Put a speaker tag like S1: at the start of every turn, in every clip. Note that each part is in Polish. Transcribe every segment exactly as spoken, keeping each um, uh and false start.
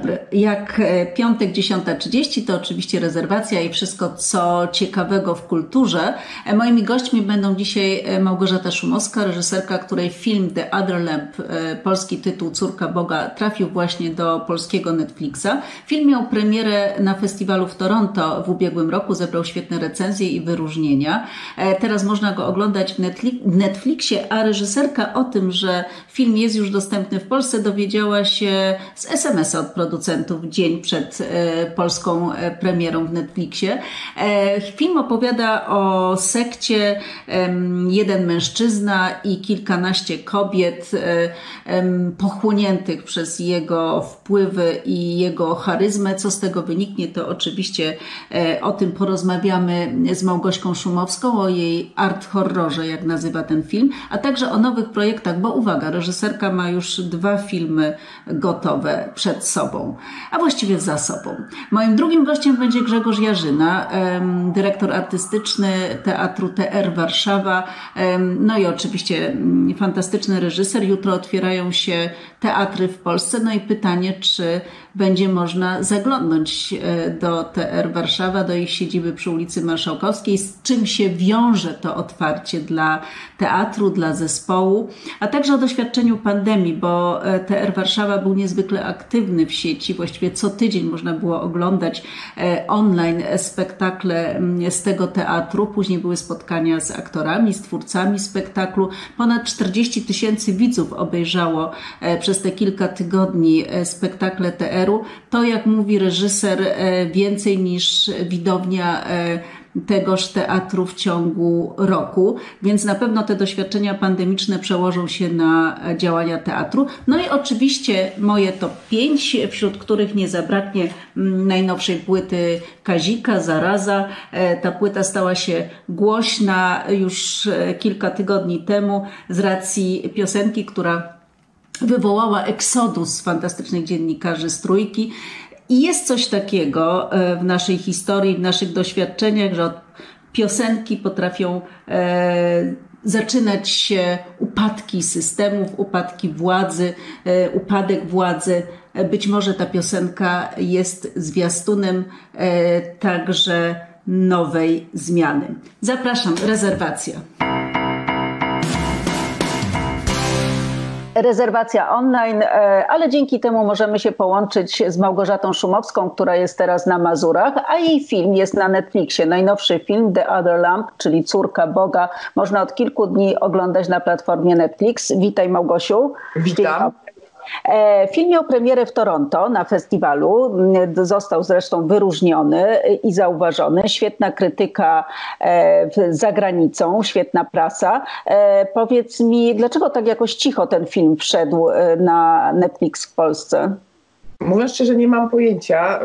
S1: dobry. Jak piątek dziesiąta trzydzieści to oczywiście rezerwacja i wszystko co ciekawego w kulturze. Moimi gośćmi będą dzisiaj Małgorzata Szumowska, reżyserka, której film The Other Lamp, polski tytuł Córka Boga, trafił właśnie do polskiego Netflixa. Film miał premierę na festiwalu w Toronto w ubiegłym roku, zebrał świetne recenzje i wyróżnienia. Teraz można go oglądać w Netflixie, a reżyserka o tym, że film jest już dostępny w Polsce, dowiedziała się z es em es a od producentów dzień przed e, polską e, premierą w Netflixie. E, film opowiada o sekcie e, jeden mężczyzna i kilkanaście kobiet e, e, pochłoniętych przez jego wpływy i jego charyzmę. Co z tego wyniknie, to oczywiście e, o tym porozmawiamy z Małgośką Szumowską, o jej art horrorze, jak nazywa ten film, a także o nowych projektach, bo uwaga, reżyserka ma już dwa filmy gotowe przed sobą, a właściwie za sobą. Moim drugim gościem będzie Grzegorz Jarzyna, dyrektor artystyczny Teatru T R Warszawa, no i oczywiście fantastyczny reżyser. Jutro otwierają się teatry w Polsce, no i pytanie, czy będzie można zaglądnąć do T R Warszawa, do ich siedziby przy ulicy Marszałkowskiej, z czym się wiąże to otwarcie dla teatru, dla zespołu, a także o doświadczeniu pandemii, bo T R Warszawa był niezwykle aktywny w sieci. Właściwie co tydzień można było oglądać online spektakle z tego teatru. Później były spotkania z aktorami, z twórcami spektaklu. Ponad czterdzieści tysięcy widzów obejrzało przez te kilka tygodni spektakle T R-u. To, jak mówi reżyser, więcej niż widownia tegoż teatru w ciągu roku, więc na pewno te doświadczenia pandemiczne przełożą się na działania teatru. No i oczywiście moje top pięć, wśród których nie zabraknie najnowszej płyty Kazika, Zaraza. Ta płyta stała się głośna już kilka tygodni temu z racji piosenki, która wywołała eksodus fantastycznych dziennikarzy z Trójki. I jest coś takiego w naszej historii, w naszych doświadczeniach, że od piosenki potrafią e, zaczynać się upadki systemów, upadki władzy, e, upadek władzy. Być może ta piosenka jest zwiastunem e, także nowej zmiany. Zapraszam, rezerwacja. Rezerwacja online, ale dzięki temu możemy się połączyć z Małgorzatą Szumowską, która jest teraz na Mazurach, a jej film jest na Netflixie. Najnowszy film The Other Lamp, czyli Córka Boga, można od kilku dni oglądać na platformie Netflix. Witaj, Małgosiu.
S2: Witam.
S1: Film miał premierę w Toronto na festiwalu, został zresztą wyróżniony i zauważony. Świetna krytyka za granicą, świetna prasa. Powiedz mi, dlaczego tak jakoś cicho ten film wszedł na Netflix w Polsce?
S2: Mówiąc szczerze, nie mam pojęcia.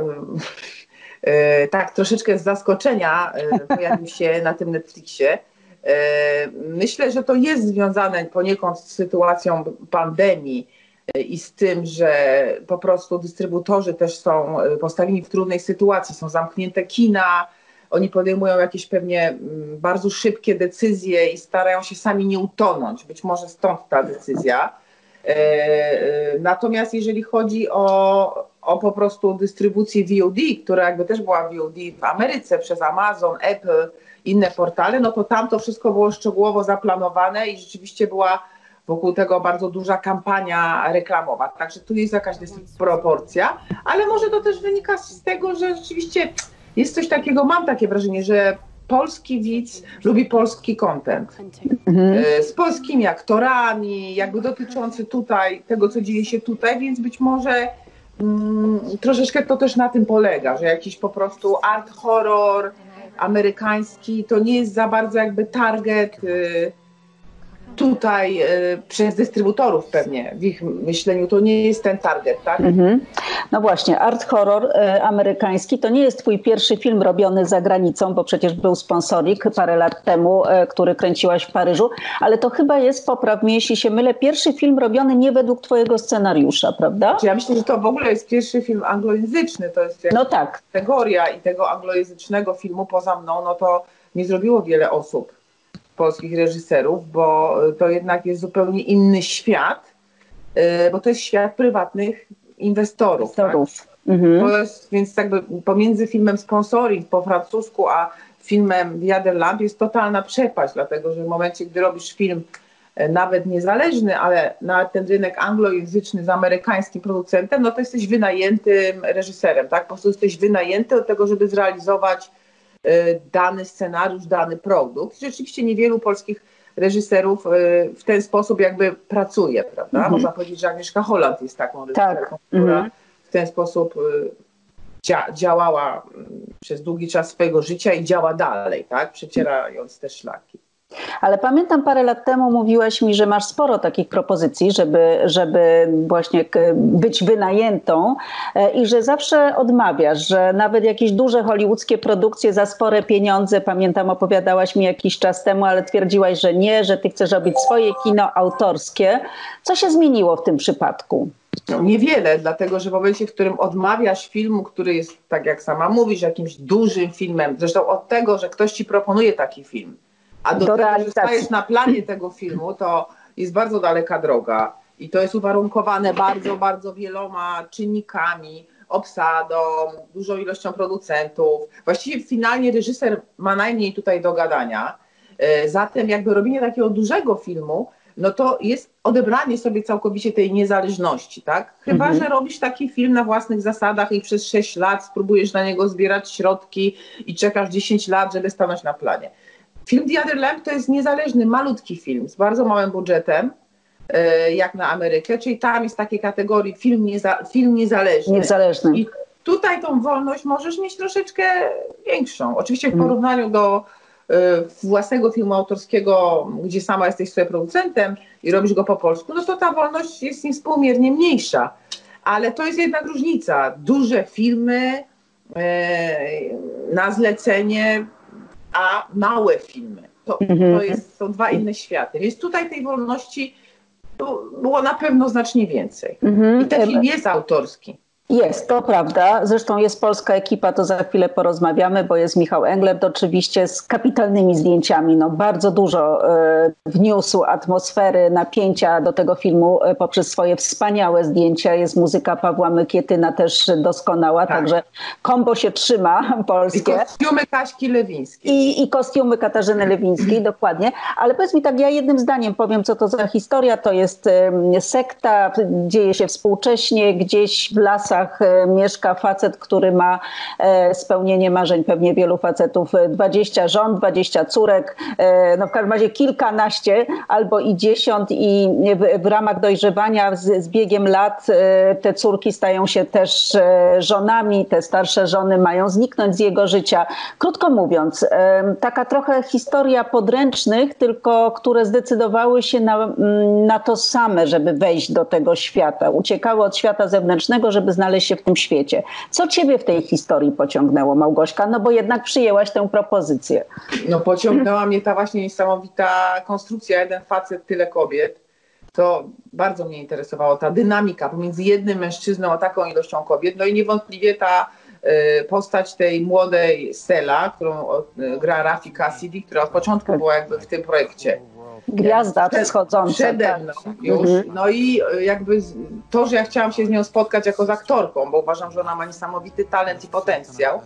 S2: Tak, troszeczkę z zaskoczenia pojawił się na tym Netflixie. Myślę, że to jest związane poniekąd z sytuacją pandemii i z tym, że po prostu dystrybutorzy też są postawieni w trudnej sytuacji, są zamknięte kina, oni podejmują jakieś pewnie bardzo szybkie decyzje i starają się sami nie utonąć. Być może stąd ta decyzja. Natomiast jeżeli chodzi o, o po prostu dystrybucję V O D, która jakby też była V O D w Ameryce przez Amazon, Apple, inne portale, no to tam to wszystko było szczegółowo zaplanowane i rzeczywiście była wokół tego bardzo duża kampania reklamowa. Także tu jest jakaś dysproporcja, ale może to też wynika z tego, że rzeczywiście jest coś takiego, mam takie wrażenie, że polski widz lubi polski content. Mhm. Z polskimi aktorami, jakby dotyczący tutaj tego, co dzieje się tutaj, więc być może mm, troszeczkę to też na tym polega, że jakiś po prostu art horror amerykański to nie jest za bardzo jakby target y, tutaj y, przez dystrybutorów pewnie, w ich myśleniu to nie jest ten target, tak? Mm-hmm.
S1: No właśnie, art horror y, amerykański to nie jest twój pierwszy film robiony za granicą, bo przecież był sponsorik parę lat temu, y, który kręciłaś w Paryżu, ale to chyba jest, popraw mnie jeśli się mylę, pierwszy film robiony nie według twojego scenariusza, prawda?
S2: Ja myślę, że to w ogóle jest pierwszy film anglojęzyczny, to jest
S1: no tak.
S2: kategoria i tego anglojęzycznego filmu poza mną, no to nie zrobiło wiele osób, polskich reżyserów, bo to jednak jest zupełnie inny świat, bo to jest świat prywatnych inwestorów.
S1: inwestorów.
S2: Tak? Mhm. To jest, więc jakby pomiędzy filmem Sponsoring po francusku, a filmem The Other Lamp jest totalna przepaść, dlatego że w momencie, gdy robisz film nawet niezależny, ale na ten rynek anglojęzyczny z amerykańskim producentem, no to jesteś wynajętym reżyserem, tak? Po prostu jesteś wynajęty od tego, żeby zrealizować y, dany scenariusz, dany produkt. Rzeczywiście niewielu polskich reżyserów y, w ten sposób jakby pracuje, prawda? Mm-hmm. Można powiedzieć, że Agnieszka Holland jest taką reżyserką, tak. która mm-hmm. w ten sposób y, dzia- działała przez długi czas swojego życia i działa dalej, tak? Przecierając te szlaki.
S1: Ale pamiętam, parę lat temu mówiłaś mi, że masz sporo takich propozycji, żeby, żeby właśnie być wynajętą i że zawsze odmawiasz, że nawet jakieś duże hollywoodzkie produkcje za spore pieniądze, pamiętam, opowiadałaś mi jakiś czas temu, ale twierdziłaś, że nie, że ty chcesz robić swoje kino autorskie. Co się zmieniło w tym przypadku?
S2: No, niewiele, dlatego że w momencie, w którym odmawiasz filmu, który jest, tak jak sama mówisz, jakimś dużym filmem, zresztą od tego, że ktoś ci proponuje taki film, a do, do tego, realizacji. Że stajesz na planie tego filmu, to jest bardzo daleka droga i to jest uwarunkowane bardzo, bardzo wieloma czynnikami, obsadą, dużą ilością producentów. Właściwie finalnie reżyser ma najmniej tutaj do gadania. Zatem jakby robienie takiego dużego filmu, no to jest odebranie sobie całkowicie tej niezależności, tak? Chyba, mhm. że robisz taki film na własnych zasadach i przez sześć lat spróbujesz na niego zbierać środki i czekasz dziesięć lat, żeby stanąć na planie. Film The Other Lamp to jest niezależny, malutki film z bardzo małym budżetem, jak na Amerykę, czyli tam jest takiej kategorii film, nieza, film niezależny.
S1: niezależny.
S2: I tutaj tą wolność możesz mieć troszeczkę większą. Oczywiście w porównaniu do y, własnego filmu autorskiego, gdzie sama jesteś sobie producentem i robisz go po polsku, no to ta wolność jest niewspółmiernie mniejsza. Ale to jest jednak różnica. Duże filmy y, na zlecenie, a małe filmy. To, mm-hmm. to jest, są dwa inne światy. Więc tutaj tej wolności było na pewno znacznie więcej. Mm-hmm. I ten film jest autorski.
S1: Jest, to prawda. Zresztą jest polska ekipa, to za chwilę porozmawiamy, bo jest Michał Englert oczywiście z kapitalnymi zdjęciami. No, bardzo dużo e, wniósł atmosfery, napięcia do tego filmu e, poprzez swoje wspaniałe zdjęcia. Jest muzyka Pawła Mykietyna też doskonała, tak. Także kombo się trzyma polskie.
S2: I kostiumy Kaśki Lewińskiej.
S1: I, i kostiumy Katarzyny Lewińskiej, dokładnie. Ale powiedz mi tak, ja jednym zdaniem powiem, co to za historia. To jest e, sekta, dzieje się współcześnie, gdzieś w lasach mieszka facet, który ma spełnienie marzeń pewnie wielu facetów. dwadzieścia żon, dwadzieścia córek, no w każdym razie kilkanaście albo i dziesiąt i w, w ramach dojrzewania z, z biegiem lat te córki stają się też żonami, te starsze żony mają zniknąć z jego życia. Krótko mówiąc, taka trochę historia podręcznych, tylko które zdecydowały się na, na to same, żeby wejść do tego świata. Uciekały od świata zewnętrznego, żeby znaleźć się w tym świecie. Co ciebie w tej historii pociągnęło, Małgośka? No bo jednak przyjęłaś tę propozycję.
S2: No pociągnęła mnie ta właśnie niesamowita konstrukcja. Jeden facet, tyle kobiet. To bardzo mnie interesowało, ta dynamika pomiędzy jednym mężczyzną a taką ilością kobiet. No i niewątpliwie ta y, postać tej młodej Stella, którą y, gra Rafi Cassidy, która od początku była jakby w tym projekcie.
S1: Gwiazda wschodząca.
S2: Przede mną już. Mhm. No i jakby to, że ja chciałam się z nią spotkać jako z aktorką, bo uważam, że ona ma niesamowity talent i potencjał.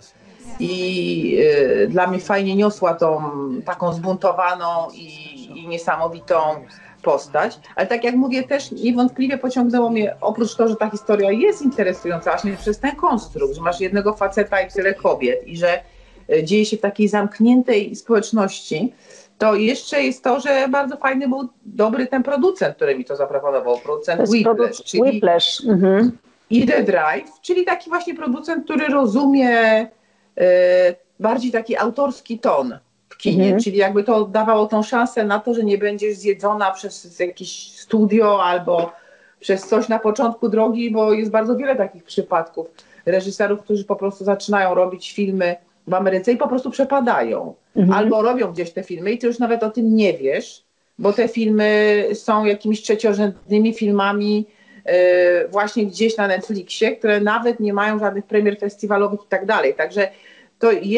S2: I y, dla mnie fajnie niosła tą taką zbuntowaną i, i niesamowitą postać. Ale tak jak mówię, też niewątpliwie pociągnęło mnie, oprócz tego, że ta historia jest interesująca właśnie przez ten konstrukt, że masz jednego faceta i tyle kobiet i że y, dzieje się w takiej zamkniętej społeczności, to jeszcze jest to, że bardzo fajny był, dobry ten producent, który mi to zaproponował, producent Whiplash, czyli
S1: Whiplash. Mhm.
S2: i The Drive, czyli taki właśnie producent, który rozumie y, bardziej taki autorski ton w kinie, mhm. czyli jakby to dawało tą szansę na to, że nie będziesz zjedzona przez jakieś studio albo przez coś na początku drogi, bo jest bardzo wiele takich przypadków reżyserów, którzy po prostu zaczynają robić filmy w Ameryce i po prostu przepadają. Mhm. Albo robią gdzieś te filmy i ty już nawet o tym nie wiesz, bo te filmy są jakimiś trzeciorzędnymi filmami yy, właśnie gdzieś na Netflixie, które nawet nie mają żadnych premier festiwalowych i tak dalej. Także to jest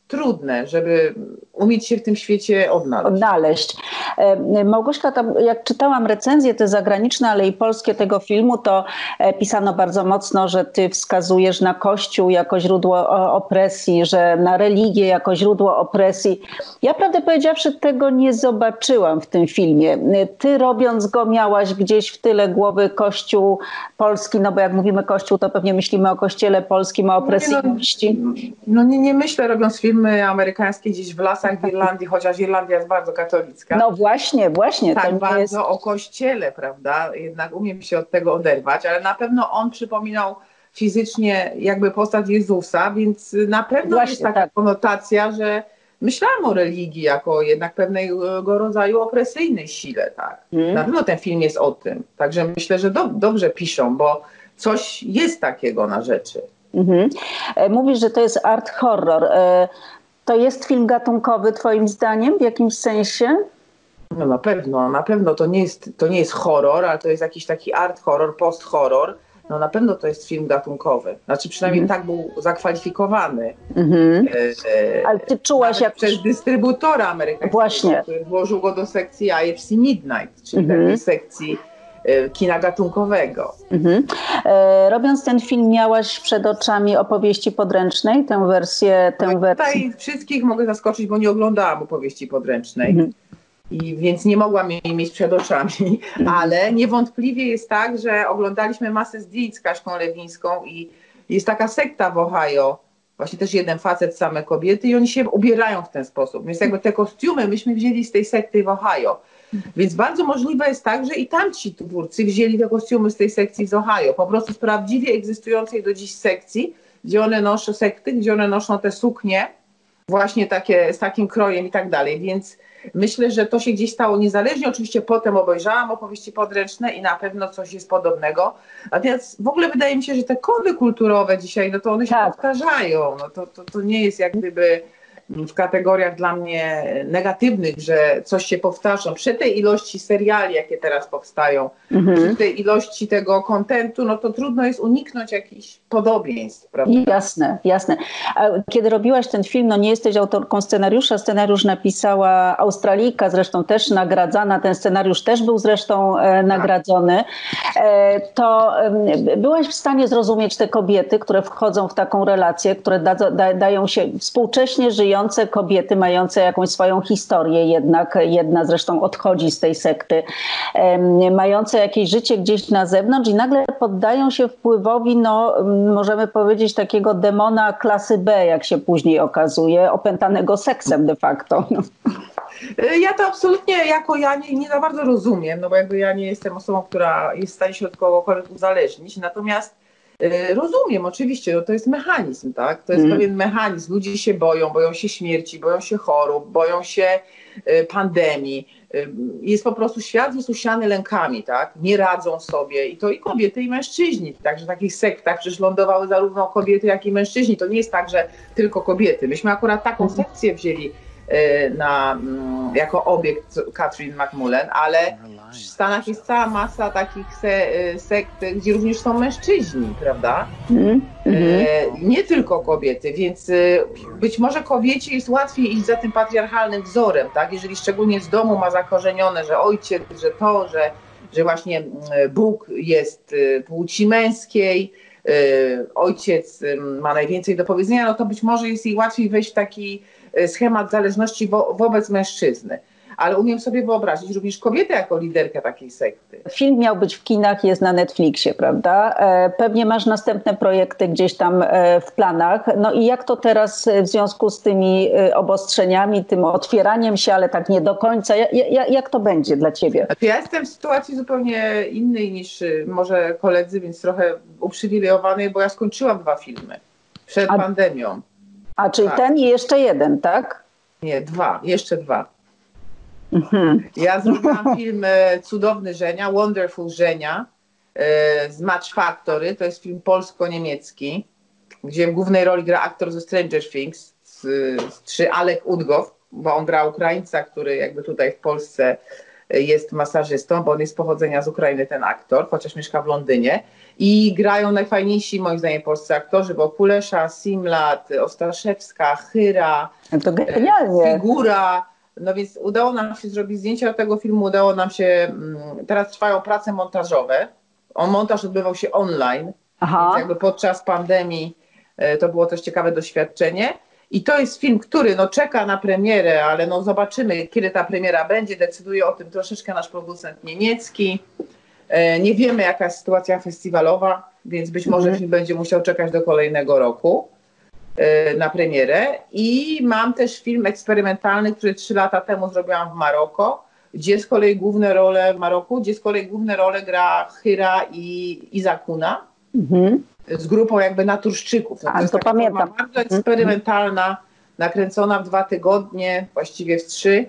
S2: trudne, żeby umieć się w tym świecie odnaleźć.
S1: odnaleźć. Małgośka, tam, jak czytałam recenzje te zagraniczne, ale i polskie tego filmu, to pisano bardzo mocno, że ty wskazujesz na Kościół jako źródło opresji, że na religię jako źródło opresji. Ja prawdę powiedziawszy tego nie zobaczyłam w tym filmie. Ty robiąc go miałaś gdzieś w tyle głowy Kościół polski, no bo jak mówimy Kościół, to pewnie myślimy o Kościele polskim, o opresyjności.
S2: No, no nie, nie myślę, robiąc filmy amerykańskie gdzieś w lasach w Irlandii, chociaż Irlandia jest bardzo katolicka.
S1: No właśnie, właśnie.
S2: Tak
S1: to
S2: bardzo
S1: jest...
S2: o Kościele, prawda? Jednak umiem się od tego oderwać, ale na pewno on przypominał fizycznie jakby postać Jezusa, więc na pewno
S1: Właśnie,
S2: jest taka
S1: tak.
S2: konotacja, że myślałam o religii jako jednak pewnego rodzaju opresyjnej sile, tak. Hmm. Na pewno ten film jest o tym. Także myślę, że do, dobrze piszą, bo coś jest takiego na rzeczy.
S1: Mhm. Mówisz, że to jest art horror. To jest film gatunkowy twoim zdaniem w jakimś sensie?
S2: No na pewno, na pewno to nie jest, to nie jest horror, ale to jest jakiś taki art horror, post horror. No na pewno to jest film gatunkowy. Znaczy przynajmniej mm. tak był zakwalifikowany. Mm-hmm. e,
S1: Ale ty czułaś jak...
S2: przez dystrybutora amerykańskiego,
S1: Właśnie.
S2: który włożył go do sekcji I F C Midnight, czyli mm-hmm. takiej sekcji e, kina gatunkowego. Mm-hmm.
S1: E, robiąc ten film miałaś przed oczami opowieści podręcznej, tę wersję? Tę
S2: no
S1: wersję.
S2: Tutaj wszystkich mogę zaskoczyć, bo nie oglądałam opowieści podręcznej. Mm-hmm. I więc nie mogłam jej mieć przed oczami, ale niewątpliwie jest tak, że oglądaliśmy masę zdjęć z Kaśką Lewińską i jest taka sekta w Ohio, właśnie też jeden facet, same kobiety i oni się ubierają w ten sposób. Więc jakby te kostiumy myśmy wzięli z tej sekty w Ohio. Więc bardzo możliwe jest tak, że i tamci twórcy wzięli te kostiumy z tej sekcji z Ohio, po prostu z prawdziwie egzystującej do dziś sekcji, gdzie one noszą sekty, gdzie one noszą te suknie właśnie takie z takim krojem i tak dalej, więc myślę, że to się gdzieś stało niezależnie. Oczywiście potem obejrzałam opowieści podręczne i na pewno coś jest podobnego. Natomiast w ogóle wydaje mi się, że te kody kulturowe dzisiaj, no to one się tak powtarzają. No to, to, to nie jest jak gdyby w kategoriach dla mnie negatywnych, że coś się powtarza. Przy tej ilości seriali, jakie teraz powstają, mhm. przy tej ilości tego kontentu, no to trudno jest uniknąć jakichś podobieństw, prawda?
S1: Jasne, jasne. A kiedy robiłaś ten film, no nie jesteś autorką scenariusza, scenariusz napisała Australijka, zresztą też nagradzana, ten scenariusz też był zresztą e, nagradzony. E, to e, byłaś w stanie zrozumieć te kobiety, które wchodzą w taką relację, które da, da, dają się współcześnie żyjące kobiety, mające jakąś swoją historię jednak, jedna zresztą odchodzi z tej sekty, e, mające jakieś życie gdzieś na zewnątrz i nagle poddają się wpływowi, no możemy powiedzieć, takiego demona klasy B, jak się później okazuje, opętanego seksem de facto. No.
S2: Ja to absolutnie jako ja nie, nie za bardzo rozumiem, no bo jakby ja nie jestem osobą, która jest w stanie się od kogokolwiek uzależnić, natomiast y, rozumiem oczywiście, no to jest mechanizm, tak? To jest mm. pewien mechanizm. Ludzie się boją, boją się śmierci, boją się chorób, boją się y, pandemii. Y, jest po prostu świat jest usiany lękami, tak? Nie radzą sobie i to i kobiety, i mężczyźni. Także w takich sektach przecież lądowały zarówno kobiety, jak i mężczyźni. To nie jest tak, że tylko kobiety. Myśmy akurat taką sekcję wzięli na, jako obiekt Catherine McMullen, ale w Stanach jest cała masa takich se, sekt, gdzie również są mężczyźni, prawda? Mm-hmm. E, nie tylko kobiety, więc być może kobiecie jest łatwiej iść za tym patriarchalnym wzorem, tak? Jeżeli szczególnie z domu ma zakorzenione, że ojciec, że to, że, że właśnie Bóg jest płci męskiej, ojciec ma najwięcej do powiedzenia, no to być może jest jej łatwiej wejść w taki schemat zależności wo wobec mężczyzny. Ale umiem sobie wyobrazić również kobietę jako liderkę takiej sekty.
S1: Film miał być w kinach, jest na Netflixie, prawda? Pewnie masz następne projekty gdzieś tam w planach. No i jak to teraz w związku z tymi obostrzeniami, tym otwieraniem się, ale tak nie do końca, jak, jak to będzie dla ciebie?
S2: Ja jestem w sytuacji zupełnie innej niż może koledzy, więc trochę uprzywilejowanej, bo ja skończyłam dwa filmy przed A... pandemią.
S1: A czyli tak. Ten i jeszcze jeden, tak?
S2: Nie, dwa, jeszcze dwa. Mhm. Ja zrobiłam film Cudowny Żenia, Wonderful Żenia z Match Factory. To jest film polsko-niemiecki, gdzie w głównej roli gra aktor ze Stranger Things, z, z, czy Alek Udgow, bo on gra Ukraińca, który jakby tutaj w Polsce jest masażystą, bo on jest z pochodzenia z Ukrainy, ten aktor, chociaż mieszka w Londynie. I grają najfajniejsi, moim zdaniem, polscy aktorzy, bo Kulesza, Simlat, Ostaszewska, Chyra,
S3: to genialnie.
S2: Figura. No więc udało nam się zrobić zdjęcia do tego filmu, udało nam się, teraz trwają prace montażowe. On, montaż odbywał się online,
S3: Aha.
S2: więc jakby podczas pandemii to było też ciekawe doświadczenie. I to jest film, który no, czeka na premierę, ale no, zobaczymy, kiedy ta premiera będzie. Decyduje o tym troszeczkę nasz producent niemiecki. Nie wiemy, jaka jest sytuacja festiwalowa, więc być może mm. film będzie musiał czekać do kolejnego roku na premierę. I mam też film eksperymentalny, który trzy lata temu zrobiłam w Maroko, gdzie z kolei główne role w Maroku, gdzie z kolei główne role gra Chyra i Izakuna mm. z grupą jakby naturszczyków. No, to
S3: A,
S2: jest
S3: to
S2: taka
S3: pamiętam.
S2: bardzo eksperymentalna, nakręcona w dwa tygodnie, właściwie w trzy,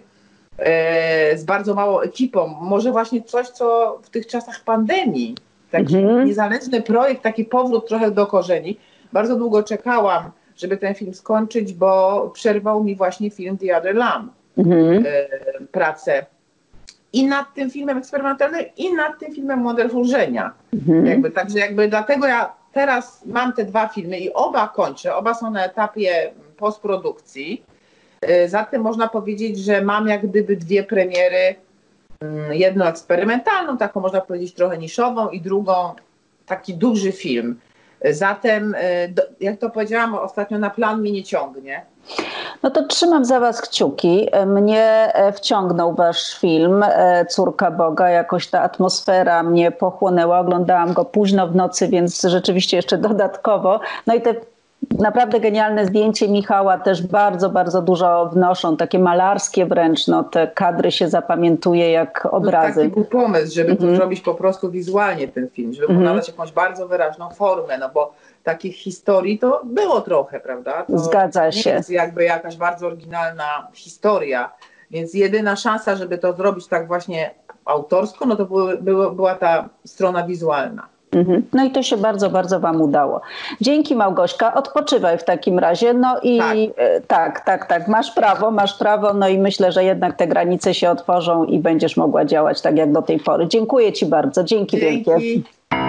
S2: z bardzo małą ekipą. Może właśnie coś, co w tych czasach pandemii, taki mm-hmm. niezależny projekt, taki powrót trochę do korzeni. Bardzo długo czekałam, żeby ten film skończyć, bo przerwał mi właśnie film The Other Lamb, mm-hmm. pracę i nad tym filmem eksperymentalnym, i nad tym filmem Wonderful Żenia. Mm-hmm. Jakby, także jakby dlatego ja teraz mam te dwa filmy i oba kończę, oba są na etapie postprodukcji. Zatem można powiedzieć, że mam jak gdyby dwie premiery, jedną eksperymentalną, taką można powiedzieć trochę niszową i drugą taki duży film. Zatem, jak to powiedziałam ostatnio, na plan mi nie ciągnie.
S3: No to trzymam za was kciuki. Mnie wciągnął wasz film Córka Boga, jakoś ta atmosfera mnie pochłonęła. Oglądałam go późno w nocy, więc rzeczywiście jeszcze dodatkowo. No i te naprawdę genialne zdjęcie Michała też bardzo, bardzo dużo wnoszą, takie malarskie wręcz, no te kadry się zapamiętuje jak obrazy.
S2: No, taki był pomysł, żeby
S3: mm-hmm.
S2: to zrobić po prostu wizualnie ten film, żeby mu mm-hmm. nadać jakąś bardzo wyraźną formę, no bo takich historii to było trochę, prawda? To
S3: Zgadza się.
S2: Nie jest jakby jakaś bardzo oryginalna historia, więc jedyna szansa, żeby to zrobić tak właśnie autorsko, no to były, było, była ta strona wizualna.
S3: No i to się bardzo, bardzo wam udało. Dzięki, Małgośka, odpoczywaj w takim razie. No i tak. tak, tak, tak, masz prawo, masz prawo, no i myślę, że jednak te granice się otworzą i będziesz mogła działać tak jak do tej pory. Dziękuję ci bardzo, dzięki, dzięki. wielkie.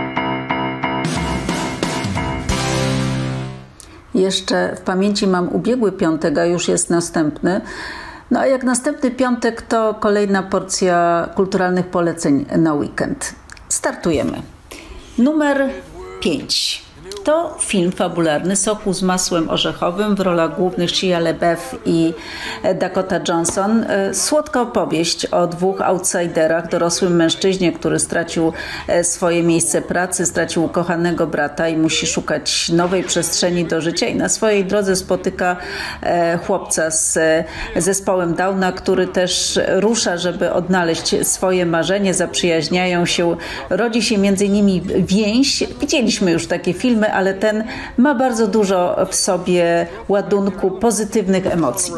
S1: Jeszcze w pamięci mam ubiegły piątek, a już jest następny. No a jak następny piątek, to kolejna porcja kulturalnych poleceń na weekend. Startujemy. Numer pięć. To film fabularny Soku z masłem orzechowym, w rolach głównych Shia LaBeouf i Dakota Johnson. Słodka opowieść o dwóch outsiderach, dorosłym mężczyźnie, który stracił swoje miejsce pracy, stracił ukochanego brata i musi szukać nowej przestrzeni do życia i na swojej drodze spotyka chłopca z zespołem Downa, który też rusza, żeby odnaleźć swoje marzenie, zaprzyjaźniają się, rodzi się między nimi więź. Widzieliśmy już takie filmy, ale ten ma bardzo dużo w sobie ładunku pozytywnych emocji.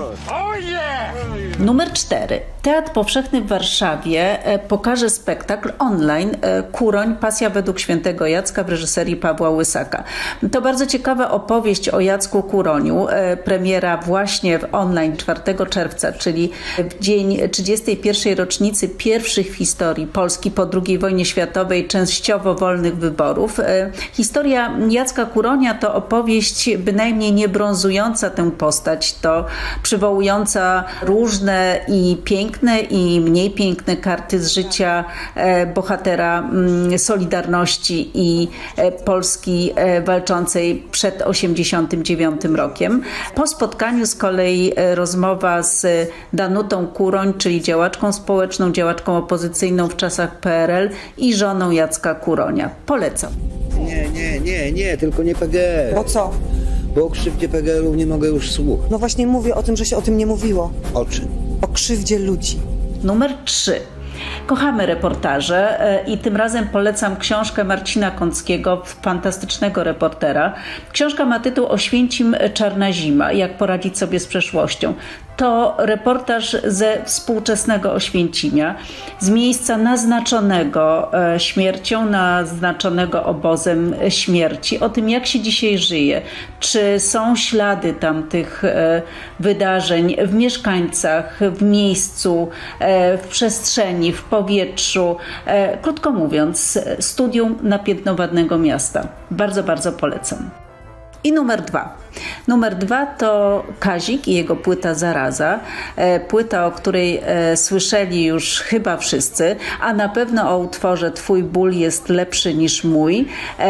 S1: Numer cztery. Teatr Powszechny w Warszawie pokaże spektakl online Kuroń, pasja według świętego Jacka w reżyserii Pawła Łysaka. To bardzo ciekawa opowieść o Jacku Kuroniu. Premiera właśnie w online czwartego czerwca, czyli w dzień trzydziestej pierwszej rocznicy pierwszych w historii Polski po drugiej wojnie światowej częściowo wolnych wyborów. Historia Jacka Kuronia to opowieść bynajmniej nie brązująca tę postać, to przywołująca różne i piękne i mniej piękne karty z życia bohatera Solidarności i Polski walczącej przed osiemdziesiątym dziewiątym rokiem. Po spotkaniu z kolei rozmowa z Danutą Kuroń, czyli działaczką społeczną, działaczką opozycyjną w czasach P R L i żoną Jacka Kuronia. Polecam.
S4: Nie, nie, nie, nie, tylko nie P G R.
S5: Bo co?
S4: Bo o krzywdzie P G R-ów nie mogę już słuchać.
S5: No właśnie mówię o tym, że się o tym nie mówiło.
S4: O czym?
S5: O krzywdzie ludzi.
S1: Numer trzy. Kochamy reportaże i tym razem polecam książkę Marcina Kąckiego, fantastycznego reportera. Książka ma tytuł Oświęcim czarna zima, jak poradzić sobie z przeszłością. to reportaż ze współczesnego Oświęcimia, z miejsca naznaczonego śmiercią, naznaczonego obozem śmierci, o tym, jak się dzisiaj żyje, czy są ślady tamtych wydarzeń w mieszkańcach, w miejscu, w przestrzeni, w powietrzu. Krótko mówiąc, studium napiętnowadnego miasta. Bardzo, bardzo polecam. I numer dwa. Numer dwa to Kazik i jego płyta Zaraza. Płyta, o której słyszeli już chyba wszyscy, a na pewno o utworze Twój ból jest lepszy niż mój.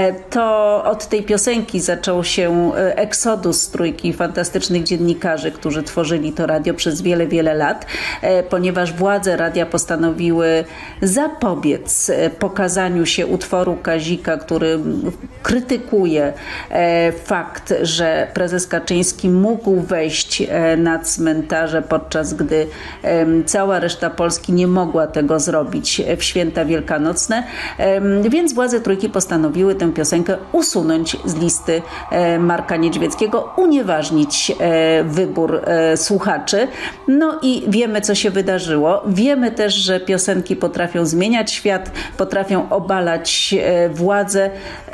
S1: To od tej piosenki zaczął się eksodus trójki fantastycznych dziennikarzy, którzy tworzyli to radio przez wiele, wiele lat, ponieważ władze radia postanowiły zapobiec pokazaniu się utworu Kazika, który krytykuje fakt, że prezes Kaczyński mógł wejść na cmentarze, podczas gdy cała reszta Polski nie mogła tego zrobić w święta wielkanocne. Więc władze trójki postanowiły tę piosenkę usunąć z listy Marka Niedźwieckiego, unieważnić wybór słuchaczy. No i wiemy, co się wydarzyło. Wiemy też, że piosenki potrafią zmieniać świat, potrafią obalać władzę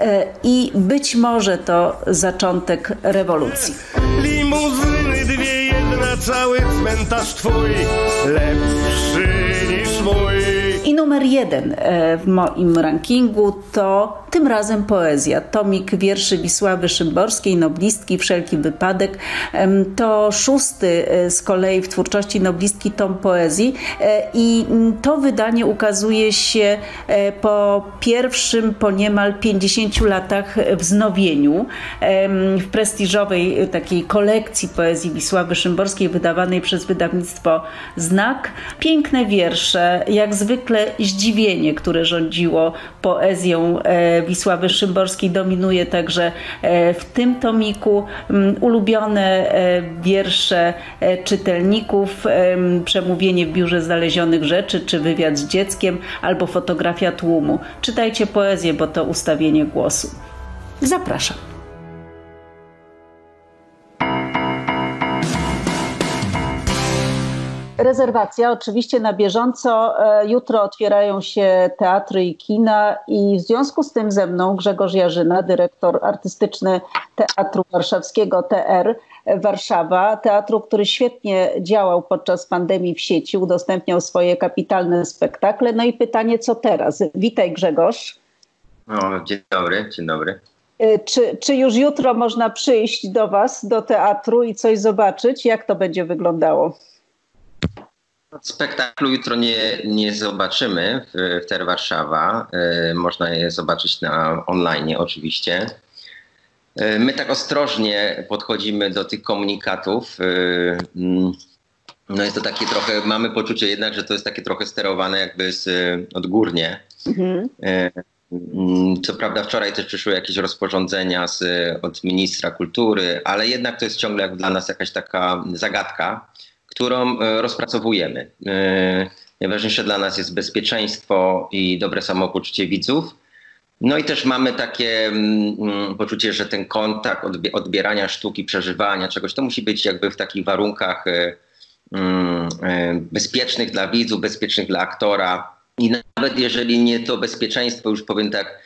S1: i być może to zaczątek rewolucji.
S6: Limuzyny dwie, jedna, cały cmentarz twój, lepszy niż mój.
S1: I numer jeden w moim rankingu to tym razem poezja. Tomik wierszy Wisławy Szymborskiej, noblistki Wszelki wypadek. To szósty z kolei w twórczości noblistki tom poezji i to wydanie ukazuje się po pierwszym, po niemal pięćdziesięciu latach wznowieniu w prestiżowej takiej kolekcji poezji Wisławy Szymborskiej wydawanej przez wydawnictwo Znak. Piękne wiersze, jak zwykle zdziwienie, które rządziło poezją Wisławy Szymborskiej, dominuje także w tym tomiku. Ulubione wiersze czytelników, przemówienie w biurze znalezionych rzeczy, czy wywiad z dzieckiem, albo fotografia tłumu. Czytajcie poezję, bo to ustawienie głosu. Zapraszam. Rezerwacja oczywiście na bieżąco. Jutro otwierają się teatry i kina i w związku z tym ze mną Grzegorz Jarzyna, dyrektor artystyczny Teatru Warszawskiego T R Warszawa, teatru, który świetnie działał podczas pandemii w sieci, udostępniał swoje kapitalne spektakle. No i pytanie, co teraz? Witaj, Grzegorz.
S7: O, dzień dobry, dzień dobry.
S1: Czy, czy już jutro można przyjść do was, do teatru i coś zobaczyć? Jak to będzie wyglądało?
S7: Spektaklu jutro nie, nie zobaczymy w, w T R Warszawa. Y, można je zobaczyć na online oczywiście. Y, my tak ostrożnie podchodzimy do tych komunikatów. Y, no jest to takie trochę, mamy poczucie jednak, że to jest takie trochę sterowane jakby z, odgórnie. Mhm. Y, Co prawda wczoraj też przyszły jakieś rozporządzenia z, od ministra kultury, ale jednak to jest ciągle jak dla nas jakaś taka zagadka, którą rozpracowujemy. Najważniejsze dla nas jest bezpieczeństwo i dobre samopoczucie widzów. No i też mamy takie poczucie, że ten kontakt odbierania sztuki, przeżywania czegoś, to musi być jakby w takich warunkach bezpiecznych dla widzów, bezpiecznych dla aktora. I nawet jeżeli nie to bezpieczeństwo, już powiem tak,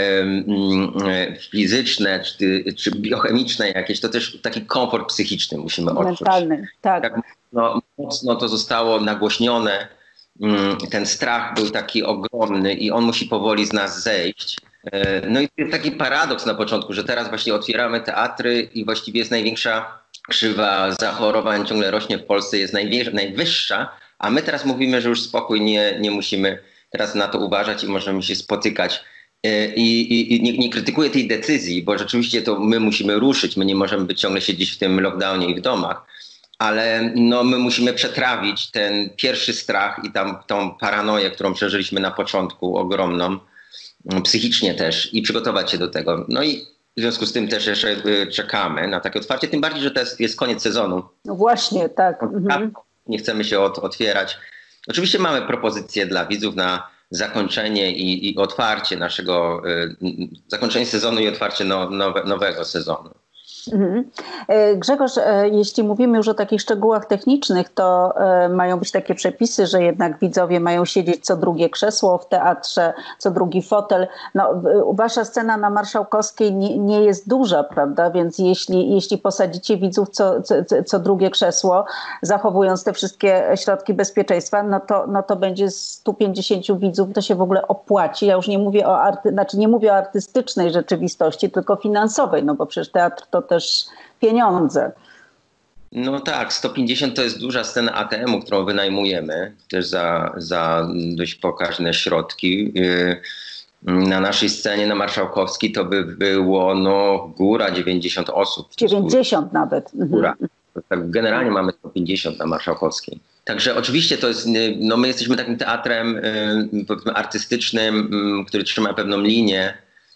S7: fizyczne czy, czy biochemiczne jakieś, to też taki komfort psychiczny musimy odczuć.
S1: Mentalny, tak.
S7: Tak no, mocno to zostało nagłośnione. Ten strach był taki ogromny i on musi powoli z nas zejść. No i to jest taki paradoks na początku, że teraz właśnie otwieramy teatry i właściwie jest największa krzywa zachorowań, ciągle rośnie w Polsce, jest najwyższa, a my teraz mówimy, że już spokój, nie, nie musimy teraz na to uważać i możemy się spotykać. I, i, i nie, nie krytykuję tej decyzji, bo rzeczywiście to my musimy ruszyć, my nie możemy być ciągle siedzieć w tym lockdownie i w domach, ale no, my musimy przetrawić ten pierwszy strach i tam tą paranoję, którą przeżyliśmy na początku, ogromną, psychicznie też, i przygotować się do tego. No i w związku z tym też jeszcze czekamy na takie otwarcie, tym bardziej, że to jest, jest koniec sezonu.
S1: No właśnie, tak. Mhm.
S7: Nie chcemy się od, otwierać. Oczywiście mamy propozycje dla widzów na zakończenie i, i otwarcie naszego, y, zakończenie sezonu i otwarcie no, nowe, nowego sezonu.
S3: Mhm. Grzegorz, jeśli mówimy już o takich szczegółach technicznych, to mają być takie przepisy, że jednak widzowie mają siedzieć co drugie krzesło w teatrze, co drugi fotel. No, wasza scena na Marszałkowskiej nie, nie jest duża, prawda? Więc jeśli, jeśli posadzicie widzów co, co, co drugie krzesło, zachowując te wszystkie środki bezpieczeństwa, no to, no to będzie sto pięćdziesięciu widzów, to się w ogóle opłaci. Ja już nie mówię o, arty, znaczy nie mówię o artystycznej rzeczywistości, tylko finansowej, no bo przecież teatr to też pieniądze.
S7: No tak, sto pięćdziesiąt to jest duża scena A T M-u, którą wynajmujemy też za, za dość pokaźne środki. Na naszej scenie na Marszałkowskiej to by było no, góra dziewięćdziesiąt osób.
S3: dziewięćdziesiąt nawet.
S7: Góra. Tak, generalnie mamy sto pięćdziesiąt na Marszałkowskiej. Także oczywiście to jest, no my jesteśmy takim teatrem powiedzmy artystycznym, który trzyma pewną linię.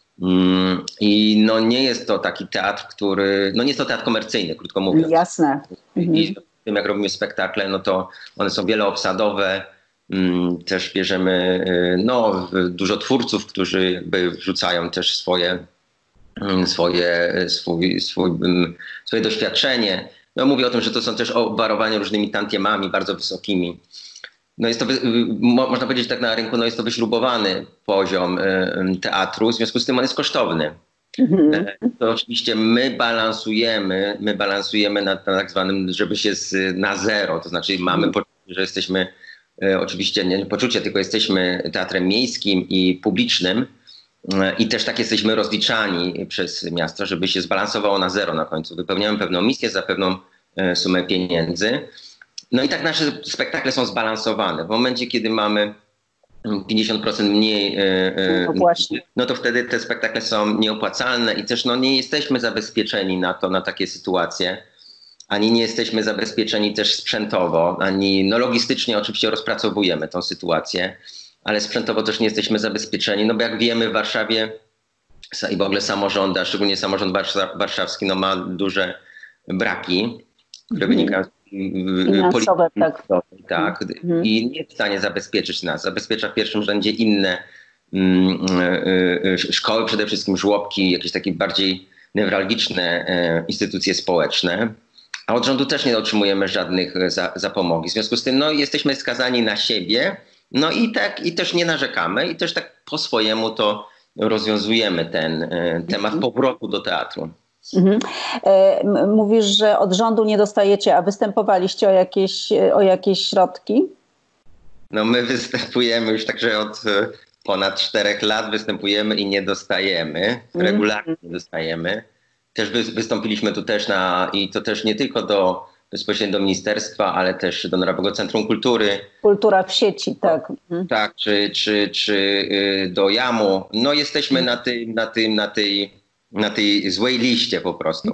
S7: I no nie jest to taki teatr, który, no nie jest to teatr komercyjny, krótko mówiąc.
S3: Jasne. Mhm.
S7: I w tym jak robimy spektakle, no to one są wieloobsadowe. Też bierzemy no, dużo twórców, którzy jakby wrzucają też swoje, swoje, swój, swój, swoje doświadczenie. No mówię o tym, że to są też obwarowane różnymi tantiemami bardzo wysokimi. No jest to, można powiedzieć tak na rynku, no jest to wyśrubowany poziom teatru, w związku z tym on jest kosztowny. Mhm. To oczywiście my balansujemy, my balansujemy na, na tak zwanym, żeby się z, na zero, to znaczy mamy mhm. poczucie, że jesteśmy, oczywiście nie poczucie, tylko jesteśmy teatrem miejskim i publicznym i też tak jesteśmy rozliczani przez miasto, żeby się zbalansowało na zero na końcu. Wypełniamy pewną misję za pewną sumę pieniędzy. No i tak nasze spektakle są zbalansowane. W momencie, kiedy mamy pięćdziesiąt procent mniej,
S3: no, właśnie.
S7: no to wtedy te spektakle są nieopłacalne i też no, nie jesteśmy zabezpieczeni na to, na takie sytuacje. Ani nie jesteśmy zabezpieczeni też sprzętowo, ani no logistycznie oczywiście rozpracowujemy tą sytuację, ale sprzętowo też nie jesteśmy zabezpieczeni, no bo jak wiemy w Warszawie i w ogóle samorząd, a szczególnie samorząd warszawski no ma duże braki, które wynikają
S3: finansowe, tak.
S7: tak. Mhm. I nie jest w stanie zabezpieczyć nas. Zabezpiecza w pierwszym rzędzie inne mm, y, y, szkoły, przede wszystkim żłobki, jakieś takie bardziej newralgiczne y, instytucje społeczne. A od rządu też nie otrzymujemy żadnych za, zapomogi. W związku z tym no, jesteśmy skazani na siebie. No i tak, i też nie narzekamy i też tak po swojemu to rozwiązujemy ten y, temat powrotu do teatru.
S3: Mhm. Mówisz, że od rządu nie dostajecie, a występowaliście o jakieś, o jakieś środki?
S7: No my występujemy już także od ponad czterech lat występujemy i nie dostajemy, regularnie nie dostajemy. Też wystąpiliśmy tu też na, i to też nie tylko do bezpośrednio do ministerstwa, ale też do Narodowego Centrum Kultury.
S3: Kultura w sieci, tak.
S7: Tak, czy, czy, czy do jamu. No jesteśmy na tym, na tym, na tej na tej złej liście po prostu.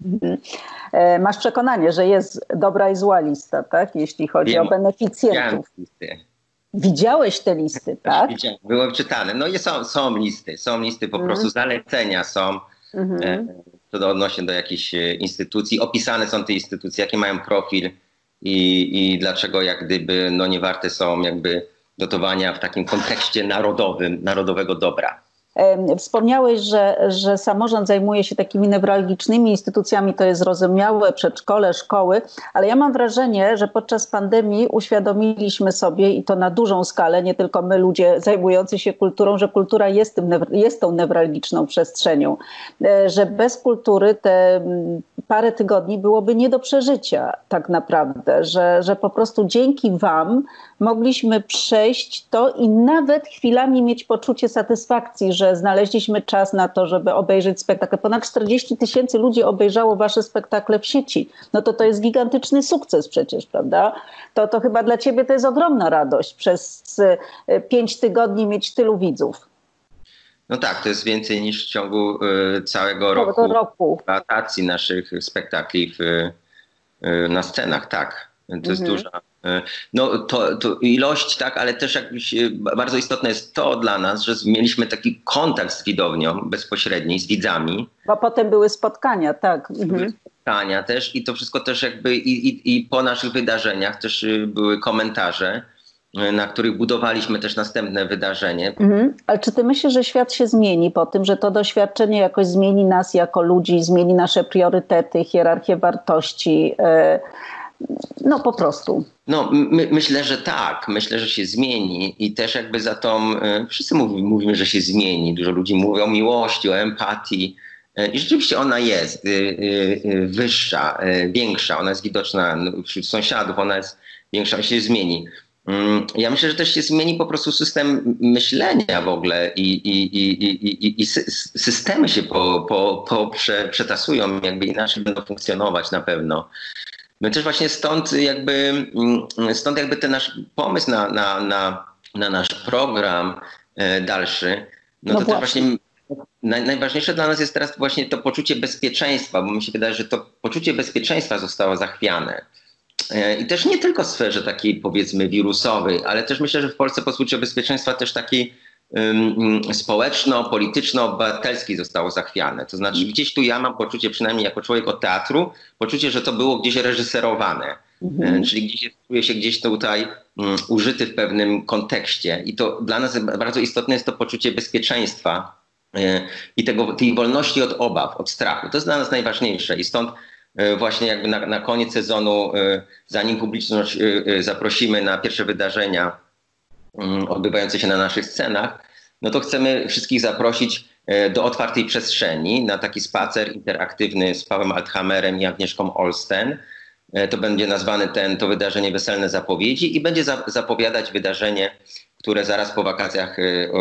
S3: Masz przekonanie, że jest dobra i zła lista, tak? Jeśli chodzi Wiem, o beneficjentów.
S7: Listy.
S3: Widziałeś te listy, tak?
S7: Widziałem, były czytane. No i są, są listy, są listy po mm. prostu, zalecenia są mm-hmm. e, odnośnie do jakichś instytucji. Opisane są te instytucje, jaki mają profil i, i dlaczego jak gdyby no, nie warte są jakby dotowania w takim kontekście narodowym, narodowego dobra.
S3: Wspomniałeś, że, że samorząd zajmuje się takimi newralgicznymi instytucjami, to jest zrozumiałe, przedszkole, szkoły, ale ja mam wrażenie, że podczas pandemii uświadomiliśmy sobie, i to na dużą skalę, nie tylko my ludzie zajmujący się kulturą, że kultura jest, tym, jest tą newralgiczną przestrzenią, że bez kultury te parę tygodni byłoby nie do przeżycia tak naprawdę, że, że po prostu dzięki wam mogliśmy przejść to i nawet chwilami mieć poczucie satysfakcji, że znaleźliśmy czas na to, żeby obejrzeć spektakl. Ponad czterdzieści tysięcy ludzi obejrzało wasze spektakle w sieci. No to to jest gigantyczny sukces przecież, prawda? To, to chyba dla ciebie to jest ogromna radość przez pięć tygodni mieć tylu widzów.
S7: No tak, to jest więcej niż w ciągu y, całego roku, roku. Adaptacji naszych spektakli w, y, na scenach, tak. To mhm. jest duża. Y, no to, to ilość, tak, ale też jakbyś, y, bardzo istotne jest to dla nas, że mieliśmy taki kontakt z widownią bezpośredni, z widzami.
S3: Bo potem były spotkania, tak. Mhm.
S7: Były spotkania też i to wszystko też jakby i, i, i po naszych wydarzeniach też y, były komentarze. na których budowaliśmy też następne wydarzenie.
S3: Mhm. Ale czy ty myślisz, że świat się zmieni po tym, że to doświadczenie jakoś zmieni nas jako ludzi, zmieni nasze priorytety, hierarchię wartości? No po prostu.
S7: No my, myślę, że tak. Myślę, że się zmieni i też jakby za tą, wszyscy mówimy, mówimy, że się zmieni. Dużo ludzi mówi o miłości, o empatii. I rzeczywiście ona jest wyższa, większa. Ona jest widoczna wśród sąsiadów, ona jest większa, się zmieni. Ja myślę, że też się zmieni po prostu system myślenia w ogóle i, i, i, i, i systemy się po, po, po prze, przetasują, jakby inaczej będą funkcjonować na pewno. My też właśnie stąd jakby, stąd jakby ten nasz pomysł na, na, na, na nasz program dalszy, no, no to właśnie. też właśnie naj, najważniejsze dla nas jest teraz właśnie to poczucie bezpieczeństwa, bo mi się wydaje, że to poczucie bezpieczeństwa zostało zachwiane. I też nie tylko w sferze takiej powiedzmy wirusowej, ale też myślę, że w Polsce poczucie bezpieczeństwa też takiej um, społeczno-polityczno-obywatelskiej zostało zachwiane. To znaczy gdzieś tu ja mam poczucie, przynajmniej jako człowiek od teatru, poczucie, że to było gdzieś reżyserowane. Mhm. Czyli gdzieś czuję się gdzieś tutaj um, użyty w pewnym kontekście. I to dla nas bardzo istotne jest to poczucie bezpieczeństwa y, i tego, tej wolności od obaw, od strachu. To jest dla nas najważniejsze i stąd właśnie jakby na, na koniec sezonu, zanim publiczność zaprosimy na pierwsze wydarzenia odbywające się na naszych scenach, no to chcemy wszystkich zaprosić do otwartej przestrzeni na taki spacer interaktywny z Pawłem Althammerem i Agnieszką Olsten. To będzie nazwane ten, to wydarzenie Weselne Zapowiedzi i będzie za, zapowiadać wydarzenie, które zaraz po wakacjach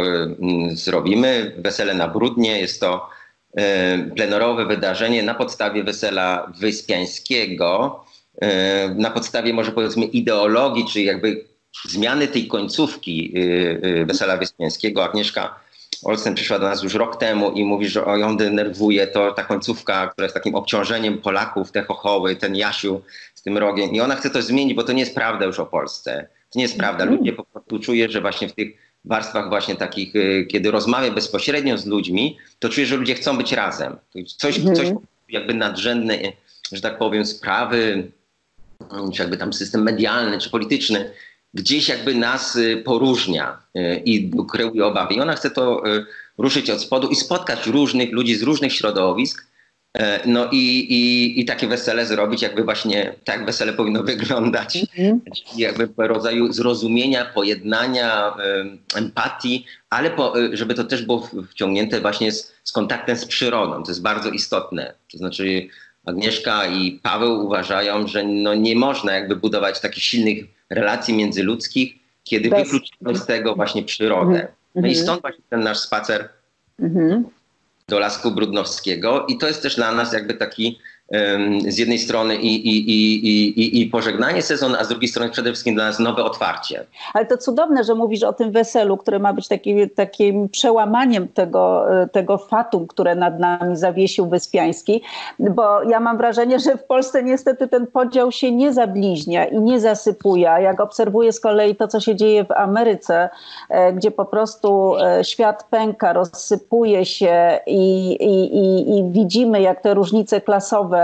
S7: zrobimy. Wesele na Brudnie. Jest to plenerowe wydarzenie na podstawie Wesela Wyspiańskiego, na podstawie może powiedzmy ideologii, czyli jakby zmiany tej końcówki Wesela Wyspiańskiego. Agnieszka Olsen przyszła do nas już rok temu i mówi, że o, ją denerwuje to ta końcówka, która jest takim obciążeniem Polaków, te chochoły, ten Jasiu z tym rogiem i ona chce to zmienić, bo to nie jest prawda już o Polsce. To nie jest prawda. Ludzie po prostu czują, że właśnie w tych warstwach właśnie takich, kiedy rozmawiam bezpośrednio z ludźmi, to czuję, że ludzie chcą być razem. Coś, mhm. coś jakby nadrzędne, że tak powiem, sprawy, czy jakby tam system medialny, czy polityczny, gdzieś jakby nas poróżnia i kreuje obawy. I ona chce to ruszyć od spodu i spotkać różnych ludzi z różnych środowisk, no i, i, i takie wesele zrobić, jakby właśnie tak wesele powinno wyglądać. Mm-hmm. Jakby rodzaju zrozumienia, pojednania, empatii, ale po, żeby to też było wciągnięte właśnie z, z kontaktem z przyrodą. To jest bardzo istotne. To znaczy Agnieszka i Paweł uważają, że no nie można jakby budować takich silnych relacji międzyludzkich, kiedy Bez... wykluczymy z tego właśnie przyrodę. Mm-hmm. No i stąd właśnie ten nasz spacer mm-hmm. do Lasku Brudnowskiego i to jest też dla nas jakby taki um, z jednej strony i, i, i, i, i pożegnanie sezonu, a z drugiej strony przede wszystkim dla nas nowe otwarcie.
S3: Ale to cudowne, że mówisz o tym weselu, które ma być taki, takim przełamaniem tego, tego fatum, które nad nami zawiesił Wyspiański, bo ja mam wrażenie, że w Polsce niestety ten podział się nie zabliźnia i nie zasypuje. Jak obserwuję z kolei to, co się dzieje w Ameryce, gdzie po prostu świat pęka, rozsypuje się i, i, i, i widzimy, jak te różnice klasowe,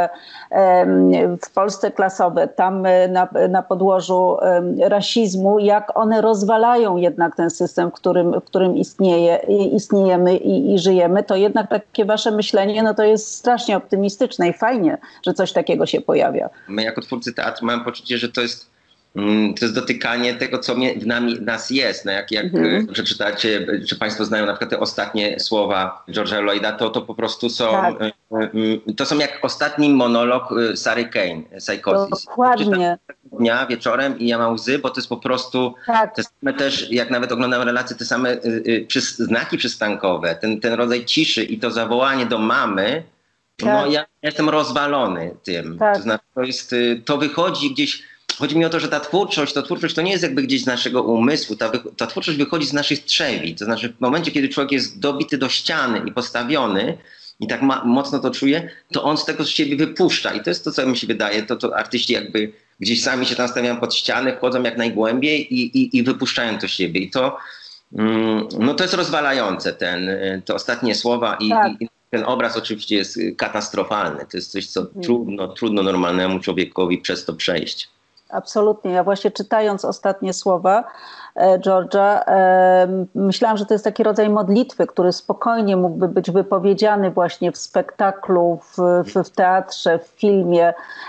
S3: w Polsce klasowe, tam na, na podłożu rasizmu, jak one rozwalają jednak ten system, w którym, w którym istnieje, istniejemy i, i żyjemy, to jednak takie wasze myślenie, no to jest strasznie optymistyczne i fajnie, że coś takiego się pojawia.
S7: My jako twórcy teatru mamy poczucie, że to jest to jest dotykanie tego, co w nami, nas jest. No jak jak mhm. przeczytacie, czy państwo znają na przykład te ostatnie słowa George'a Lloyda, to to po prostu są, tak. to są jak ostatni monolog Sary Kane, Psychosis.
S3: Dokładnie.
S7: Dnia, wieczorem i ja mam łzy, bo to jest po prostu tak. te same też, jak nawet oglądam relacje, te same y, y, przy, znaki przystankowe, ten, ten rodzaj ciszy i to zawołanie do mamy, tak. no ja jestem rozwalony tym. Tak. To znaczy, to jest, to wychodzi gdzieś. Chodzi mi o to, że ta twórczość, ta twórczość to nie jest jakby gdzieś z naszego umysłu, ta, ta twórczość wychodzi z naszych trzewi. To znaczy w momencie, kiedy człowiek jest dobity do ściany i postawiony i tak ma, mocno to czuje, to on z tego z siebie wypuszcza. I to jest to, co mi się wydaje, to, to artyści jakby gdzieś sami się tam stawiają pod ściany, wchodzą jak najgłębiej i, i, i wypuszczają to z siebie. I to, mm, no to jest rozwalające, ten, te ostatnie słowa i, tak. i ten obraz oczywiście jest katastrofalny. To jest coś, co hmm. trudno, trudno normalnemu człowiekowi przez to przejść.
S3: Absolutnie. Ja właśnie czytając ostatnie słowa George'a, myślałam, że to jest taki rodzaj modlitwy, który spokojnie mógłby być wypowiedziany właśnie w spektaklu, w, w, w teatrze, w filmie.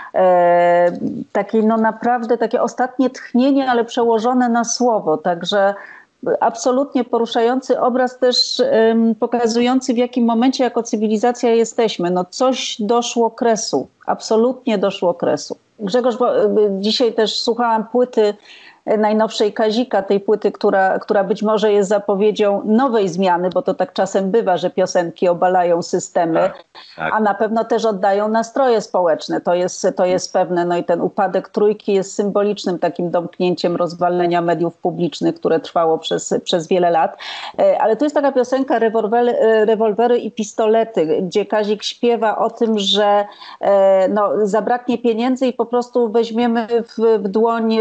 S3: Takie no naprawdę takie ostatnie tchnienie, ale przełożone na słowo. Także absolutnie poruszający obraz też um, pokazujący, w jakim momencie jako cywilizacja jesteśmy. No coś doszło kresu, absolutnie doszło kresu. Grzegorz, bo dzisiaj też słuchałam płyty najnowszej Kazika, tej płyty, która, która być może jest zapowiedzią nowej zmiany, bo to tak czasem bywa, że piosenki obalają systemy, tak, tak. a na pewno też oddają nastroje społeczne. To jest, to jest pewne. No i ten upadek Trójki jest symbolicznym takim domknięciem rozwalenia mediów publicznych, które trwało przez, przez wiele lat. Ale tu jest taka piosenka Rewolwery, rewolwery i pistolety, gdzie Kazik śpiewa o tym, że no, zabraknie pieniędzy i po prostu weźmiemy w, w dłoń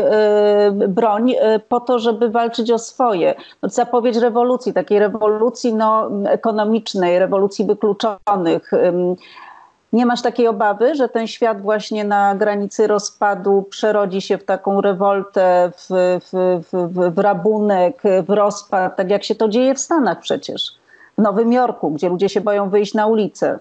S3: broń po to, żeby walczyć o swoje. No, zapowiedź rewolucji, takiej rewolucji no, ekonomicznej, rewolucji wykluczonych. Nie masz takiej obawy, że ten świat właśnie na granicy rozpadu przerodzi się w taką rewoltę, w, w, w, w rabunek, w rozpad, tak jak się to dzieje w Stanach przecież. W Nowym Jorku, gdzie ludzie się boją wyjść na ulicę.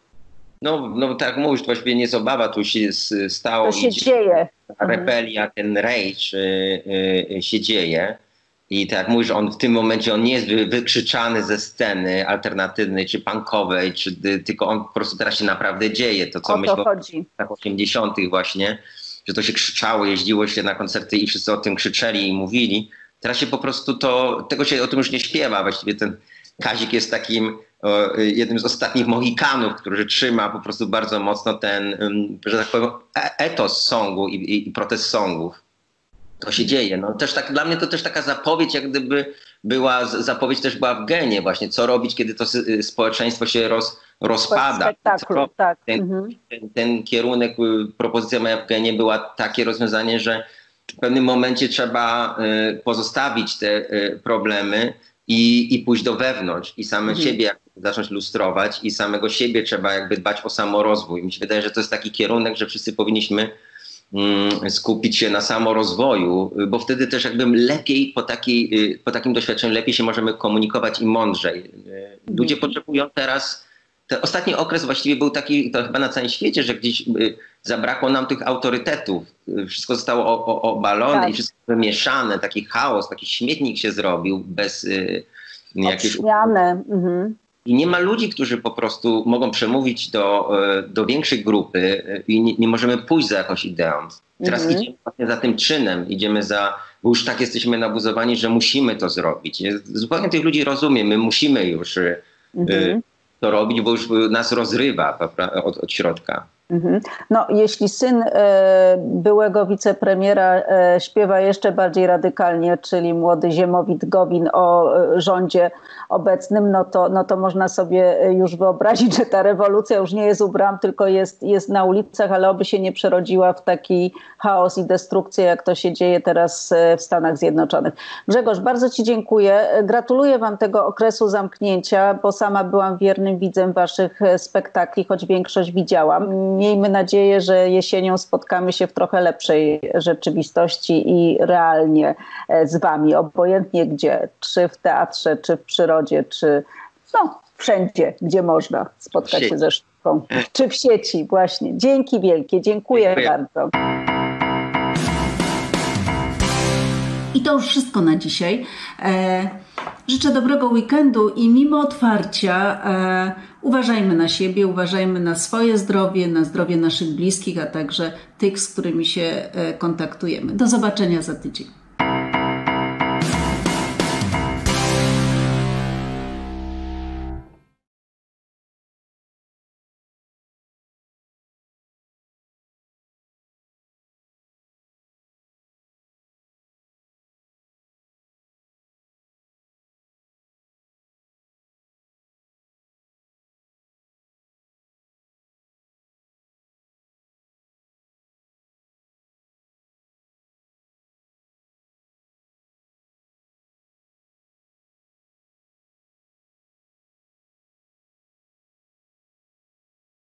S7: No, no tak jak mówisz, to właściwie nie jest obawa, tu się stało.
S3: To się dzieje.
S7: Ta rebelia, ten rage y, y, się dzieje. I tak jak mówisz, on w tym momencie on nie jest wykrzyczany ze sceny alternatywnej czy punkowej, czy, tylko on po prostu teraz się naprawdę dzieje. To co
S3: o to
S7: myślę
S3: chodzi.
S7: w latach osiemdziesiątych właśnie, że to się krzyczało, jeździło się na koncerty i wszyscy o tym krzyczeli i mówili. Teraz się po prostu to, tego się o tym już nie śpiewa. Właściwie ten Kazik jest takim o, jednym z ostatnich Mohikanów, który trzyma po prostu bardzo mocno ten, że tak powiem, etos songu i, i, i protest songów. To się dzieje. No, też tak, dla mnie to też taka zapowiedź, jak gdyby była, zapowiedź też była w genie właśnie, co robić, kiedy to społeczeństwo się roz, rozpada.
S3: Spektaklu, tak.
S7: ten,
S3: mhm.
S7: ten, ten kierunek, propozycja moja w genie była takie rozwiązanie, że w pewnym momencie trzeba pozostawić te problemy i, i pójść do wewnątrz i same mhm. siebie zacząć lustrować i samego siebie trzeba jakby dbać o samorozwój. Mi się wydaje, że to jest taki kierunek, że wszyscy powinniśmy mm, skupić się na samorozwoju, bo wtedy też jakby lepiej po, takiej, po takim doświadczeniu lepiej się możemy komunikować i mądrzej. Ludzie mhm. potrzebują teraz, ten ostatni okres właściwie był taki, to chyba na całym świecie, że gdzieś zabrakło nam tych autorytetów. Wszystko zostało o, o, obalone tak. i wszystko wymieszane, taki chaos, taki śmietnik się zrobił bez y, jakiejś...
S3: Mhm.
S7: I nie ma ludzi, którzy po prostu mogą przemówić do, do większej grupy i nie, nie możemy pójść za jakąś ideą. Teraz mhm. idziemy właśnie za tym czynem, idziemy za, bo już tak jesteśmy nabuzowani, że musimy to zrobić. Zupełnie tych ludzi rozumiem, my musimy już mhm. y, to robić, bo już nas rozrywa od, od środka.
S3: Mhm. No, jeśli syn e, byłego wicepremiera e, śpiewa jeszcze bardziej radykalnie, czyli młody Ziemowit Gowin o e, rządzie obecnym, no to, no to można sobie już wyobrazić, że ta rewolucja już nie jest u bram, tylko jest, jest na ulicach, ale oby się nie przerodziła w taki chaos i destrukcję, jak to się dzieje teraz w Stanach Zjednoczonych. Grzegorz, bardzo Ci dziękuję. Gratuluję Wam tego okresu zamknięcia, bo sama byłam wiernym widzem Waszych spektakli, choć większość widziałam. Miejmy nadzieję, że jesienią spotkamy się w trochę lepszej rzeczywistości i realnie z Wami, obojętnie gdzie, czy w teatrze, czy w przyrodzie, czy no, wszędzie, gdzie można spotkać się ze sztuką, czy w sieci właśnie. Dzięki wielkie, dziękuję, dziękuję. bardzo.
S1: I to już wszystko na dzisiaj. E, życzę dobrego weekendu i mimo otwarcia e, uważajmy na siebie, uważajmy na swoje zdrowie, na zdrowie naszych bliskich, a także tych, z którymi się e, kontaktujemy. Do zobaczenia za tydzień.